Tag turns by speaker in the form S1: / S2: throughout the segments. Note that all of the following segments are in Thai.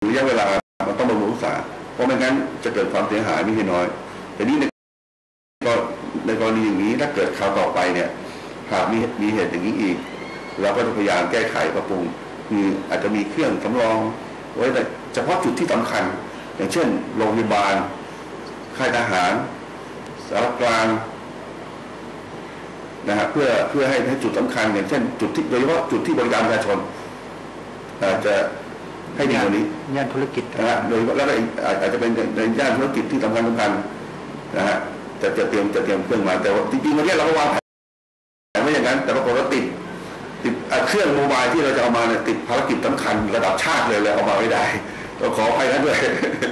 S1: ระยะเวลามันต้องบำรุงรักษาเพราะไม่งั้นจะเกิดความเสียหายไม่ใช่น้อยแต่นี่ในกรณีอย่างนี้ถ้าเกิดคราวต่อไปเนี่ยหากมีเหตุอย่างนี้อีกเราก็จะพยายามแก้ไขปรับปรุงอาจจะมีเครื่องสำรองไว้แต่เฉพาะจุดที่สำคัญอย่างเช่นโรงพยาบาลค่ายทหารสารกลางนะฮะเพื่อให้จุดสำคัญอย่างเช่นจุดที่โดยเฉพาะจุดที่บริการประชาชนอาจจะให้ดีกว่านี้
S2: ย่านธุรกิจ
S1: นะฮะโดยแล้วก็อาจจะเป็นในย่านธุรกิจที่สำคัญนะฮะจะเตรียมเครื่องมาแต่ว่าจริงๆวันนี้เราก็วางแผนไม่อย่างนั้นแต่ปรากฏว่าติดเครื่องโมบายที่เราจะเอามาเนี่ยติดภารกิจสำคัญระดับชาติเลยเอามาไม่ได้เราขออภัยนั้นด้วย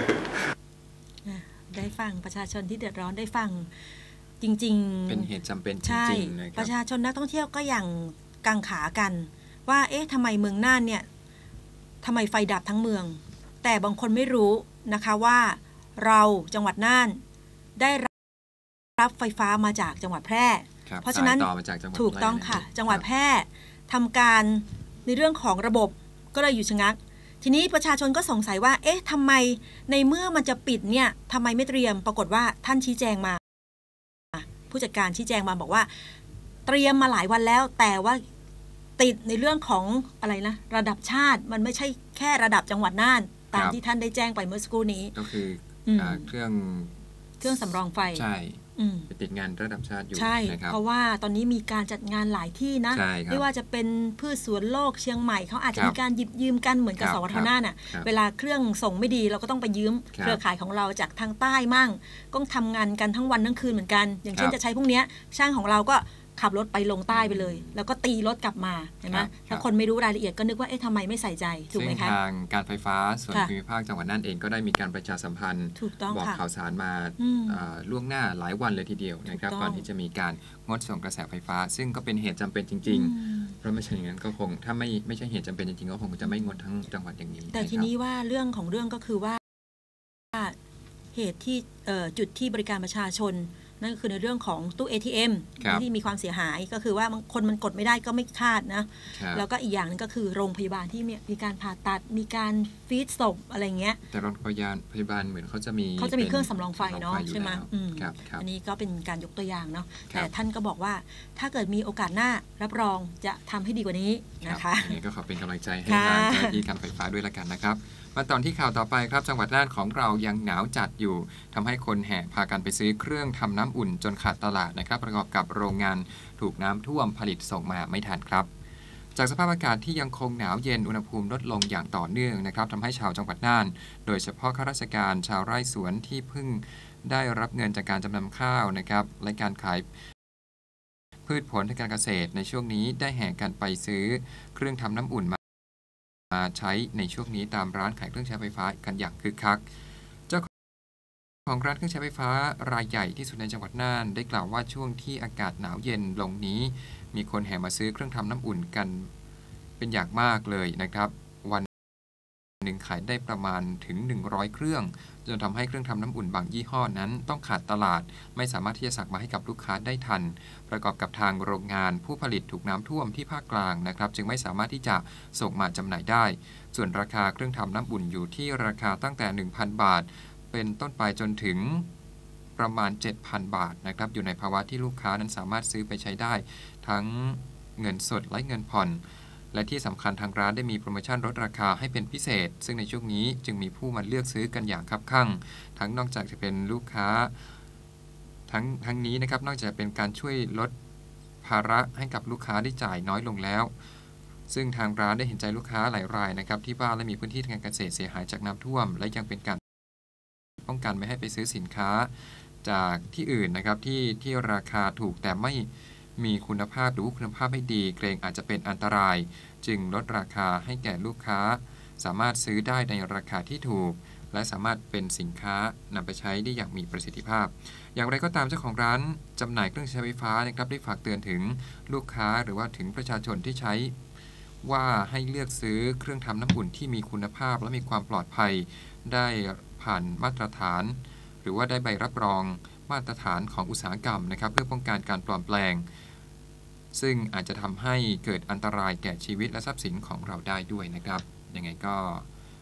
S3: ได้ฟังประชาชนที่เดือดร้อนได้ฟังจริงๆ
S4: เป็นเหตุจำเป็นจริงๆนะครับ
S3: ประชาชนนักท่องเที่ยวก็อย่างกังขากันว่าเอ๊ะทำไมเมืองน่านเนี่ยทำไมไฟดับทั้งเมืองแต่บางคนไม่รู้นะคะว่าเราจังหวัดน่านได้รับไฟฟ้ามาจากจังหวัดแพร่เพราะฉะนั้นถูกต้องค่ะจังหวัดแพร่ทำการในเรื่องของระบบก็เลยอยู่ชะงักทีนี้ประชาชนก็สงสัยว่าเอ๊ะทำไมในเมื่อมันจะปิดเนี่ยทำไมไม่เตรียมปรากฏว่าท่านชี้แจงมาผู้จัดการชี้แจงมาบอกว่าเตรียมมาหลายวันแล้วแต่ว่าติดในเรื่องของอะไรนะระดับชาติมันไม่ใช่แค่ระดับจังหวัดน่านตามที่ท่านได้แจ้งไปเมื่อสักครู่นี้
S4: ก็คือเครื่อง
S3: สำรองไฟ
S4: ใช่ไปติดงานระดับชาติอยู่
S3: ใช่เพราะว่าตอนนี้มีการจัดงานหลายที่นะไม่ว่าจะเป็นพืชสวนโลกเชียงใหม่เขาอาจจะมีการหยิบยืมกันเหมือนกับสวทน่านน่ะเวลาเครื่องส่งไม่ดีเราก็ต้องไปยืมเครือข่ายของเราจากทางใต้มั่งก็ทำงานกันทั้งวันทั้งคืนเหมือนกันอย่างเช่นจะใช้พวกนี้ช่างของเราก็ขับรถไปลงใต้ไปเลยแล้วก็ตีรถกลับมาเห็นไหมถ้าคนไม่รู้รายละเอียดก็นึกว่าเอ๊ะทำไมไม่ใส่ใจถูกไหมคะ
S4: ซึ่งทางการไฟฟ้าส่วนภูมิภาคจังหวัดน่านเองก็ได้มีการประชาสัมพันธ์บอกข่าวสารมาล่วงหน้าหลายวันเลยทีเดียวนะครับก่อนที่จะมีการงดส่งกระแสไฟฟ้าซึ่งก็เป็นเหตุจำเป็นจริงๆเพราะไม่ใช่อย่างนั้นก็คงถ้าไม่ใช่เหตุจำเป็นจริงๆก็คงจะไม่งดทั้งจังหวัดอย่างนี้
S3: แต่ทีนี้ว่าเรื่องของเรื่องก็คือว่าเหตุที่จุดที่บริการประชาชนนั่นก็คือในเรื่องของตู้ ATM ที่มีความเสียหายก็คือว่าคนมันกดไม่ได้ก็ไม่คาดนะแล้วก็อีกอย่างนึงก็คือโรงพยาบาลที่มีการผ่าตัดมีการฟีดศพอะไรเงี้ย
S4: แต่โรงพยาบาลเหมือนเขาจะมี
S3: เครื่องสำรองไฟเนาะใช่ไหมอันนี้ก็เป็นการยกตัวอย่างเนาะแต่ท่านก็บอกว่าถ้าเกิดมีโอกาสหน้ารับรองจะทำให้ดีกว่านี้นะคะ
S4: อันนี้ก็ขอเป็นกำลังใจให้ทางเจ้าหน้าที่การไฟฟ้าด้วยละกันนะครับมาตอนที่ข่าวต่อไปครับจังหวัดน่านของเรายังหนาวจัดอยู่ทำให้คนแห่พากันไปซื้อเครื่องทำน้ำอุ่นจนขาดตลาดนะครับประกอบกับโรงงานถูกน้ำท่วมผลิตส่งมาไม่ทันครับจากสภาพอากาศที่ยังคงหนาวเย็นอุณหภูมิลดลงอย่างต่อเนื่องนะครับทำให้ชาวจังหวัดน่านโดยเฉพาะข้าราชการชาวไร่สวนที่เพิ่งได้รับเงินจากการจำนำข้าวนะครับและการขายพืชผลทางการเกษตรในช่วงนี้ได้แห่กันไปซื้อเครื่องทำน้ำอุ่นมาใช้ในช่วงนี้ตามร้านขายเครื่องใช้ไฟฟ้ากันอย่างคึกคักเจ้าของร้านเครื่องใช้ไฟฟ้ารายใหญ่ที่สุดในจังหวัดน่านได้กล่าวว่าช่วงที่อากาศหนาวเย็นลงนี้มีคนแห่มาซื้อเครื่องทำน้ำอุ่นกันเป็นอย่างมากเลยนะครับวันหนึ่งขายได้ประมาณถึง100เครื่องจนทำให้เครื่องทำน้ำอุ่นบางยี่ห้อนั้นต้องขาดตลาดไม่สามารถที่จะสั่งมาให้กับลูกค้าได้ทันประกอบกับทางโรงงานผู้ผลิตถูกน้ำท่วมที่ภาคกลางนะครับจึงไม่สามารถที่จะส่งมาจำหน่ายได้ส่วนราคาเครื่องทำน้ำอุ่นอยู่ที่ราคาตั้งแต่ 1,000 บาทเป็นต้นไปจนถึงประมาณ 7,000 บาทนะครับอยู่ในภาวะที่ลูกค้านั้นสามารถซื้อไปใช้ได้ทั้งเงินสดและเงินผ่อนและที่สำคัญทางร้านได้มีโปรโมชั่นลดราคาให้เป็นพิเศษซึ่งในช่วงนี้จึงมีผู้มาเลือกซื้อกันอย่างคับคั่งทั้งนอกจากจะเป็นลูกค้าทั้งนี้นะครับนอกจากเป็นการช่วยลดภาระให้กับลูกค้าได้จ่ายน้อยลงแล้วซึ่งทางร้านได้เห็นใจลูกค้าหลายรายนะครับที่บ้านและมีพื้นที่ทางการเกษตรเสียหายจากน้ำท่วมและยังเป็นการป้องกันไม่ให้ไปซื้อสินค้าจากที่อื่นนะครับที่ราคาถูกแต่ไม่มีคุณภาพหรือคุณภาพไม่ดีเกรงอาจจะเป็นอันตรายจึงลดราคาให้แก่ลูกค้าสามารถซื้อได้ในราคาที่ถูกและสามารถเป็นสินค้านำไปใช้ได้อย่างมีประสิทธิภาพอย่างไรก็ตามเจ้าของร้านจำหน่ายเครื่องใช้ไฟฟ้านะครับได้ฝากเตือนถึงลูกค้าหรือว่าถึงประชาชนที่ใช้ว่าให้เลือกซื้อเครื่องทำน้ำอุ่นที่มีคุณภาพและมีความปลอดภัยได้ผ่านมาตรฐานหรือว่าได้ใบรับรองมาตรฐานของอุตสาหกรรมนะครับเพื่อป้องกันการปลอมแปลงซึ่งอาจจะทำให้เกิดอันตรายแก่ชีวิตและทรัพย์สินของเราได้ด้วยนะครับยังไงก็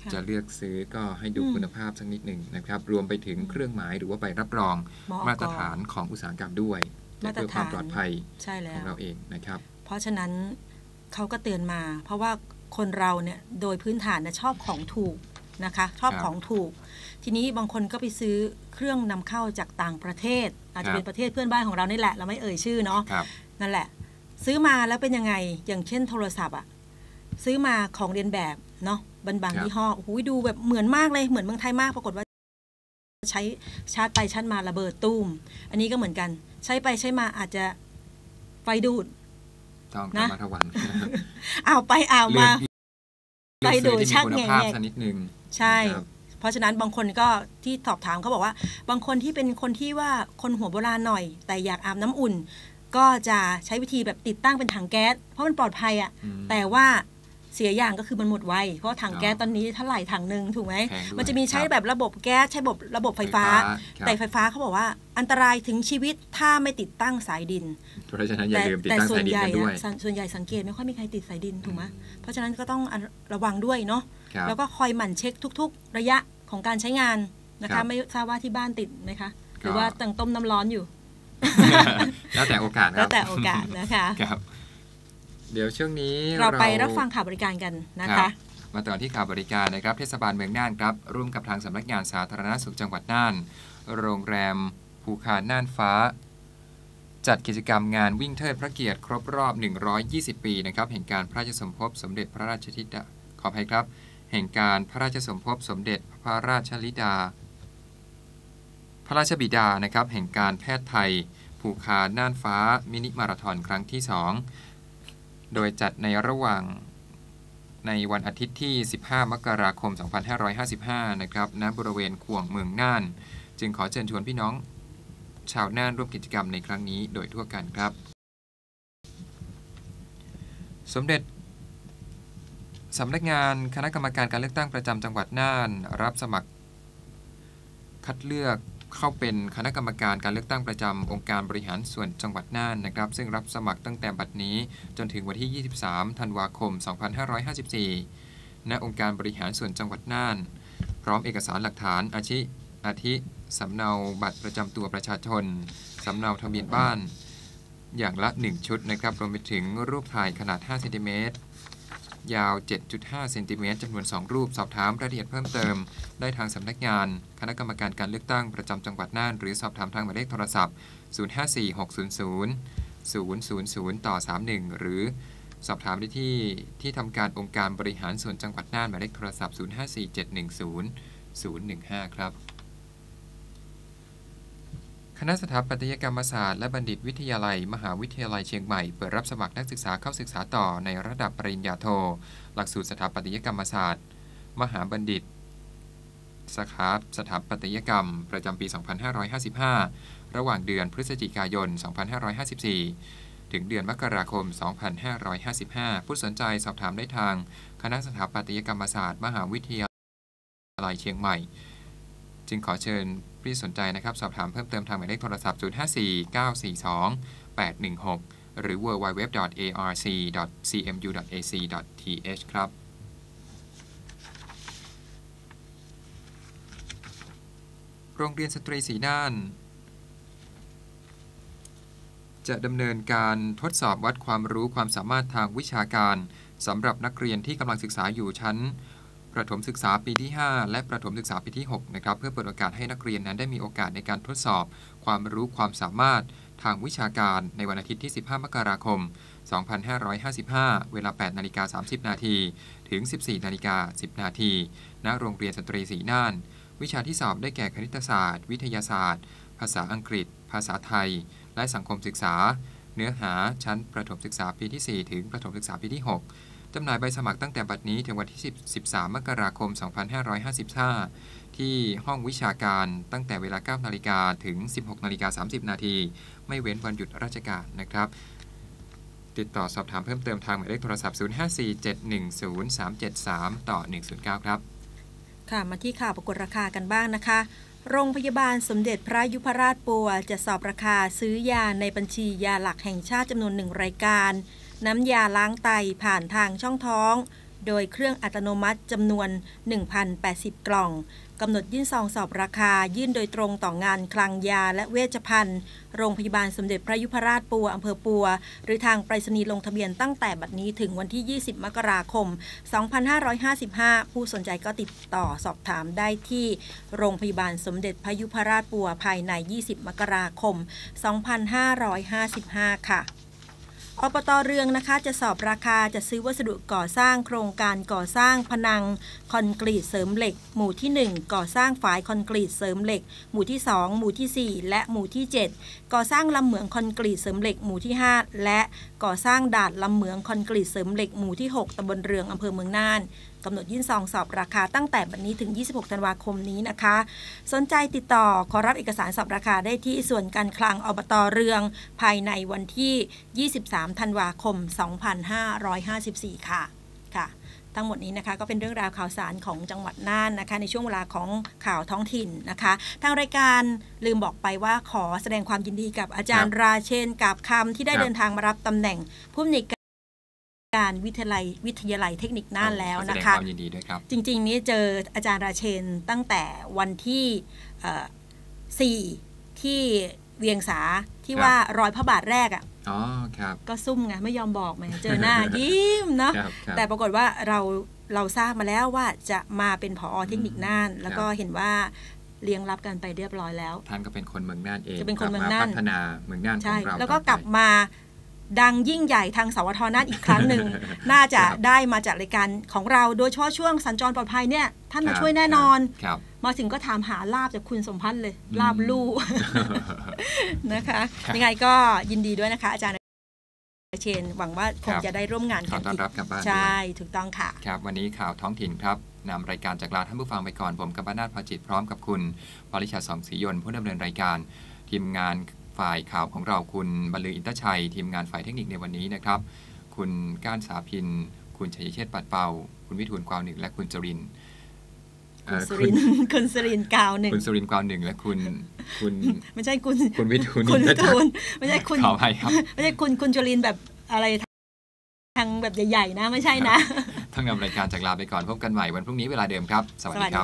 S4: จะเลือกซื้อก็ให้ดูคุณภาพสักนิดหนึ่งนะครับรวมไปถึงเครื่องหมายหรือว่าใบรับรองมาตรฐานของอุตสาหกรรมด้วยเพื่อความปลอดภัยของเราเองนะครับ
S3: เพราะฉะนั้นเขาก็เตือนมาเพราะว่าคนเราเนี่ยโดยพื้นฐานชอบของถูกนะคะชอบของถูกทีนี้บางคนก็ไปซื้อเครื่องนำเข้าจากต่างประเทศอาจจะเป็นประเทศเพื่อนบ้านของเรานี่แหละเราไม่เอ่ยชื่อเนาะนั่นแหละซื้อมาแล้วเป็นยังไงอย่างเช่นโทรศัพท์ซื้อมาของเรียนแบบเนาะบางยี่ห้อโอ้โหดูแบบเหมือนมากเลยเหมือนเมืองไทยมากปรากฏว่าใช้ชาร์จไปชาร์จมาระเบิดตุ้มอันนี้ก็เหมือนกันใช้ไปใช้มาอาจจะไฟดูด
S4: ต้องระมัดระวัง
S3: เอาไปเอามาไฟดูดชักแง่
S4: นิดนึง
S3: ใช่เพราะฉะนั้นบางคนก็ที่สอบถามเขาบอกว่าบางคนที่เป็นคนที่ว่าคนหัวโบราณหน่อยแต่อยากอาบน้ำอุ่นก็จะใช้วิธีแบบติดตั้งเป็นถังแก๊สเพราะมันปลอดภัยแต่ว่าเสียอย่างก็คือมันหมดไวเพราะถังแก๊สตอนนี้เท่าไหร่ถังนึงถูกไหมมันจะมีใช้แบบระบบแก๊สใช้ระบบไฟฟ้าแต่ไฟฟ้าเขาบอกว่าอันตรายถึงชีวิตถ้าไม่ติดตั้งสายดิน
S4: เพราะฉะนั้นอย่าลืมติดตั้งสายดินกันด้วย
S3: ส่วนใหญ่สังเกตไม่ค่อยมีใครติดสายดินถูกไหมเพราะฉะนั้นก็ต้องระวังด้วยเนาะแล้วก็คอยหมั่นเช็คทุกๆระยะของการใช้งานนะคะไม่ทราบว่าที่บ้านติดไหมคะหรือว่าตั้งต้มน้ำร้อนอยู่
S4: แล้วแต่โอกาส
S3: แล้วแต่โอกาสนะคะ
S4: เดี๋ยวช่วงนี้
S3: เราไปรับฟังข่าวบริการกันนะคะ
S4: มาต่อที่ข่าวบริการนะครับเทศบาลเมืองน่านครับร่วมกับทางสำนักงานสาธารณสุขจังหวัดน่านโรงแรมภูคาน่านฟ้าจัดกิจกรรมงานวิ่งเทิดพระเกียรติครบรอบ120ปีนะครับแห่งการพระราชสมภพสมเด็จพระราชธิดาขออภัยครับแห่งการพระราชสมภพสมเด็จพระราชธิดาพระราชบิดานะครับแห่งการแพทย์ไทยภูคาน่านฟ้ามินิมาราธอนครั้งที่2โดยจัดในระหว่างในวันอาทิตย์ที่15มกราคม2555นะครับณบริเวณขวงเมืองน่านจึงขอเชิญชวนพี่น้องชาวน่านร่วมกิจกรรมในครั้งนี้โดยทั่วกันครับสมเด็จสำนักงานคณะกรรมการการเลือกตั้งประจำจังหวัดน่านรับสมัครคัดเลือกเข้าเป็นคณะกรรมการการเลือกตั้งประจำองค์การบริหารส่วนจังหวัดน่านนะครับซึ่งรับสมัครตั้งแต่บัดนี้จนถึงวันที่23ธันวาคม2554ณองค์การบริหารส่วนจังหวัดน่านพร้อมเอกสารหลักฐานอาทิสำเนาบัตรประจำตัวประชาชนสำเนาทะเบียนบ้านอย่างละ1ชุดนะครับรวมไปถึงรูปถ่ายขนาด5เซนติเมตรยาว 7.5 เซนติเมตรจำนวน2รูปสอบถามรายละเอียดเพิ่มเติมได้ทางสำนักงานคณะกรรมการการเลือกตั้งประจำจังหวัดน่านหรือสอบถามทางหมายเลขโทรศัพท์0546000031หรือสอบถามได้ที่ทำการองค์การบริหารส่วนจังหวัดน่านหมายเลขโทรศัพท์0547100015ครับคณะสถาปัตยกรรมศาสตร์และบัณฑิตวิทยาลัยมหาวิทยาลัยเชียงใหม่เปิดรับสมัครนักศึกษาเข้าศึกษาต่อในระดับปริญญาโทหลักสูตรสถาปัตยกรรมศาสตร์มหาบัณฑิตสาขาสถาปัตยกรรมประจำปี 2555 ระหว่างเดือนพฤศจิกายน 2554 ถึงเดือนมกราคม 2555 ผู้สนใจสอบถามได้ทางคณะสถาปัตยกรรมศาสตร์มหาวิทยาลัยเชียงใหม่จึงขอเชิญผู้สนใจนะครับสอบถามเพิ่มเติมทางหมายเลขโทรศัพท์0549428816หรือ www.arc.cmu.ac.th ครับโรงเรียนสตรีศรีน่านจะดำเนินการทดสอบวัดความรู้ความสามารถทางวิชาการสำหรับนักเรียนที่กำลังศึกษาอยู่ชั้นประถมศึกษาปีที่5และประถมศึกษาปีที่6นะครับเพื่อเปิดโอกาสให้นักเรียนนั้นได้มีโอกาสในการทดสอบความรู้ความสามารถทางวิชาการในวันอาทิตย์ที่15มกราคม2555เวลา 8:30 น.ถึง 14:10 น.ณโรงเรียนสตรีศรีน่านวิชาที่สอบได้แก่คณิตศาสตร์วิทยาศาสตร์ภาษาอังกฤษภาษาไทยและสังคมศึกษาเนื้อหาชั้นประถมศึกษาปีที่4ถึงประถมศึกษาปีที่6จำหน่ายใบสมัครตั้งแต่บัดนี้ถึงวันที่13มกราคม2555ที่ห้องวิชาการตั้งแต่เวลา 9:00 น.ถึง 16:30 น.ไม่เว้นวันหยุดราชการนะครับติดต่อสอบถามเพิ่มเติมทางหมายเลขโทรศัพท์0547100373-109ครับ
S3: ค่ะมาที่ข่าวประกวดราคากันบ้างนะคะโรงพยาบาลสมเด็จพระยุพราชปัวจะสอบราคาซื้อยาในบัญชียาหลักแห่งชาติจำนวน1รายการน้ำยาล้างไตผ่านทางช่องท้องโดยเครื่องอัตโนมัติจำนวน 1,080 กล่องกำหนดยื่นซองสอบราคายื่นโดยตรงต่องานคลังยาและเวชภัณฑ์โรงพยาบาลสมเด็จพระยุพราชปัวอำเภอปัวหรือทางไปรษณีย์ลงทะเบียนตั้งแต่บัดนี้ถึงวันที่ 20 มกราคม 2555 ผู้สนใจก็ติดต่อสอบถามได้ที่โรงพยาบาลสมเด็จพระยุพราชปัวภายใน 20 มกราคม 2555 ค่ะอบต.เรืองนะคะจะสอบราคาจะซื้อวัสดุก่อสร้างโครงการก่อสร้างผนังคอนกรีตเสริมเหล็กหมู่ที่ 1 ก่อสร้างฝายคอนกรีตเสริมเหล็กหมู่ที่ 2 หมู่ที่ 4 และหมู่ที่ 7 ก่อสร้างลำเหมืองคอนกรีตเสริมเหล็กหมู่ที่ 5 และก่อสร้างดาดลำเหมืองคอนกรีตเสริมเหล็กหมู่ที่ 6 ตำบลเรืองอำเภอเมืองน่านกำหนดยื่นซองสอบราคาตั้งแต่บัดนี้ถึง 26 ธันวาคมนี้นะคะสนใจติดต่อขอรับเอกสารสอบราคาได้ที่ส่วนการคลังอบต.เรืองภายในวันที่ 23 ธันวาคม 2554 ค่ะทั้งหมดนี้นะคะก็เป็นเรื่องราวข่าวสารของจังหวัดน่านนะคะในช่วงเวลาของข่าวท้องถิ่นนะคะทางรายการลืมบอกไปว่าขอแสดงความยินดีกับอาจารย์ราเชนกาบคำที่ได้เดินทางมารับตำแหน่งผู้อำนวยการวิทยาลัยเทคนิคน่านแล้วนะคะแสดงความยินดีด้วยครับจริงๆนี้เจออาจารย์ราเชนตั้งแต่วันที่ 4 ที่เวียงสาที่ว่ารอยพระบาทแรก
S4: อ๋อครับ
S3: ก็ซุ่มไงไม่ยอมบอกไงเจอหน้า ยิ้มเนาะแต่ปรากฏว่าเราทราบมาแล้วว่าจะมาเป็นผอ.เทคนิคน่านแล้วก็เห็นว่าเลี้ยงรับกันไปเรียบร้อยแล้ว
S4: ท่านก็เป็นคนเมืองน่านเอง
S3: จะเป็นคนเมืองน่าน
S4: พัฒนาเมืองน่านของเรา
S3: แล้วก็กลับมาดังยิ่งใหญ่ทางสวทน่านอีกครั้งหนึ่ง น่าจะได้มาจากรายการของเราโดยเฉพาะช่วงสัญจรปลอดภัยเนี่ยท่านมาช่วยแน่นอนมาถึงก็ถามหาลาบจากคุณสมพันธ์เลยลาบลู่ นะคะยังไงก็ยินดีด้วยนะคะอาจารย์เชนหวังว่าคงจะได้ร่วมงานกันอีกใช่ถูกต้องค่ะ
S4: ครับวันนี้ข่าวท้องถิ่นครับนำรายการจากลาท่านผู้ฟังไปก่อนผมกัปปนาถ พาจิตพร้อมกับคุณปริชาท สองศรียนต์ผู้ดำเนินรายการทีมงานฝ่ายข่าวของเราคุณบรรลืออินทชัยทีมงานฝ่ายเทคนิคในวันนี้นะครับคุณก้านสาพินคุณชัยเชษฐ์ปัดเป่าคุณวิทูลกวาวหนึ่งและคุณจริน
S3: คุณสุรินทร์กาวหนึ่ง
S4: คุณสุรินทร์กวาวหนึ่งและคุณ
S3: ไม่ใช่คุณ
S4: วิทูล
S3: ไม่ใช่คุณ
S4: ขออภัยครับ
S3: ไม่ใช่คุณจรินทร์แบบอะไรทางแบบใหญ่ๆนะไม่ใช่นะ
S4: ทั้งนำรายการจากลาไปก่อนพบกันใหม่วันพรุ่งนี้เวลาเดิมครับสวัสดีครับ